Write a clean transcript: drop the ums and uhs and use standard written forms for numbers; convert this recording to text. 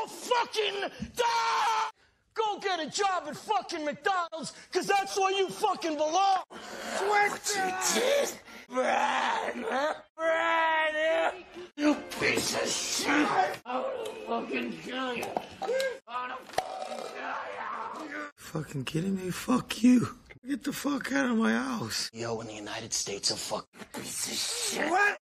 all fucking die! Go get a job at fucking McDonald's, cause that's where you fucking belong! What you did? Brad! You piece of shit! I wanna fucking kill you! I wanna fucking kill you! Fucking kidding me? Fuck you! Get the fuck out of my house! Yo, in the United States of fucking piece of shit! What?